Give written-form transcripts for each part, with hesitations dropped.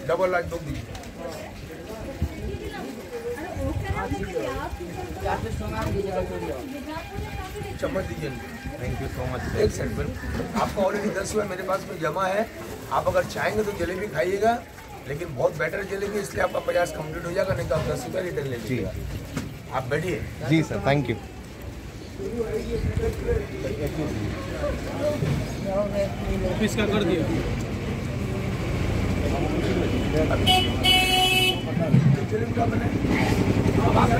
Double large दो दीजिए। चम्मच दीजिए। Thank you so much. एक सेकंड, आपका ऑलरेडी 10 हुआ मेरे पास में जमा है। आप अगर चाहेंगे तो जलेबी खाइएगा, लेकिन बहुत बेटर जलेबी, इसलिए आपका 50 कंप्लीट हो जाएगा, नहीं तो आप 10 रुपये रिटर्न ले लीजिएगा। आप बैठिए। जी सर, थैंक यू। ऑफिस का कर दिया। जलेबी का बने अब आप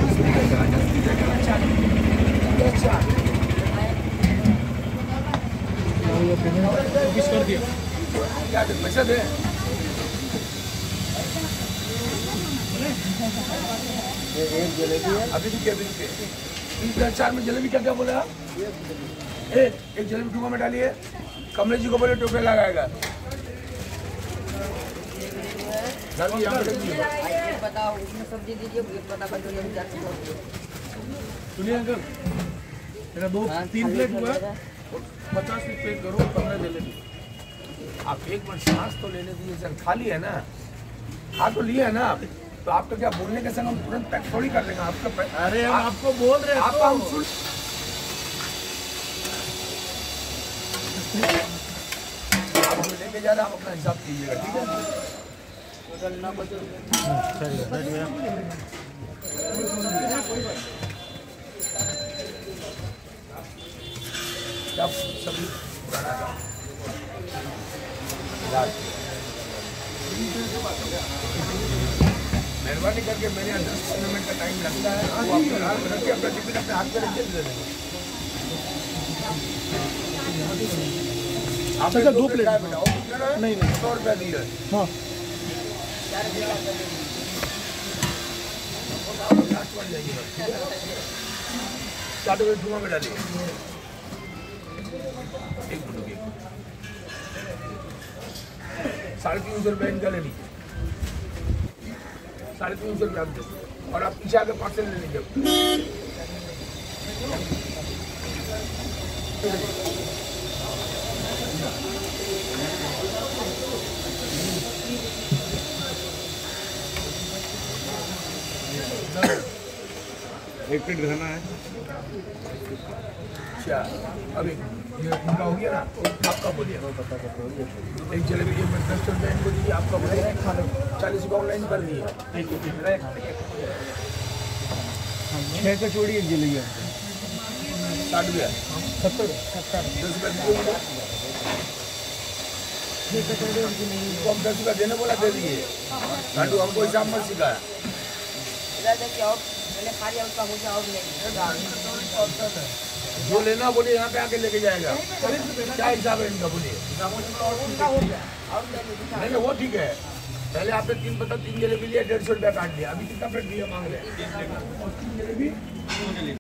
ऑफिस कर दिया। क्या पैसा दे? एक जलेबी है अभी भी क्या बिल 4 में जलेबी क्या क्या बोला? एक जलेबी टुकड़ा में डालिए। कमलेश जी को बोले टोकरे लगाएगा। सब्जी दीजिए, सुनिए अंकल, मेरा 2-3 प्लेट हुआ, 50 प्लेट करो, 15 जलेबी। आप एक मिनट सांस तो लेने दीजिए सर। खाली है ना, खा तो लिया है ना आप, तो आपका क्या बोलने के संग हम तुरंत पैक थोड़ी कर लेंगे आपका। अरे हम आपको बोल रहे हैं, आपका हम सुन आप जो लेके जा रहे हैं आप अपना हिसाब कीजिएगा, ठीक है? क्या सब्जी पुराना था? मेहरबानी करके मेरे यहाँ 10-15 मिनट का टाइम लगता है, वो आपके हाथ में रख के अपना टिफिन अपने हाथ में रख के दे देंगे। आप 2 प्लेट नहीं 100 रुपया दिए। हाँ चाट में धुआं में डालिए। एक मिनट 350 रुपये इनका ले लीजिए। 350 रुपये आप दे, और आप पीछे आके पार्सल ले लीजिए। एक प्लेट खाना है। अच्छा, अभी ये इनका हो गया ना, आपका बोलिए। एक जलेबी ये 10 रुपये इनको दीजिए, आपका बोलिए। 40 रुपये ऑनलाइन कर दिए। 6 कचौड़ी एक जलेबी 60 रुपया 70 10 रुपये दीजिए। हम 10 रुपया देने बोला दे दिए। लाडू हमको हिसाब मत सिखाया। जो लेना बोलिए, यहाँ पे आके लेके जाएगा। क्या हिसाब है इनका बोलिए? नहीं वो ठीक है। पहले आपने 3 जलेबी लिया, 150 रुपया काट दिया। अभी कितना प्लेट दिया मांग रहे हैं? 3 जलेबी